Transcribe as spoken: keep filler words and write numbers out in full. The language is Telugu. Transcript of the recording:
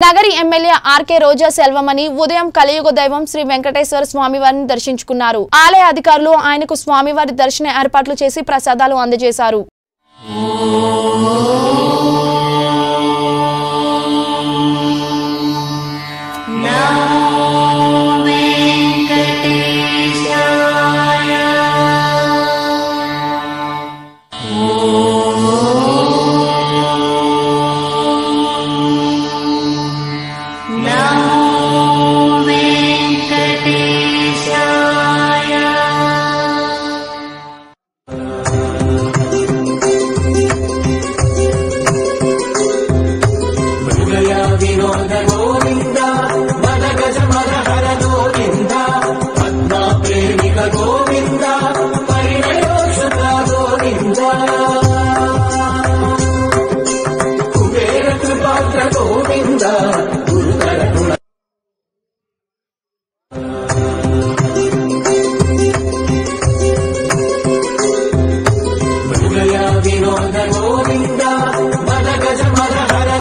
నగరి ఎమ్మెల్యే ఆర్కే రోజా సెల్వమణి ఉదయం కలియుగ దైవం శ్రీ వెంకటేశ్వర స్వామివారిని దర్శించుకున్నారు. ఆలయ అధికారులు ఆయనకు స్వామివారి దర్శన ఏర్పాట్లు చేసి ప్రసాదాలు అందజేశారు. వినోద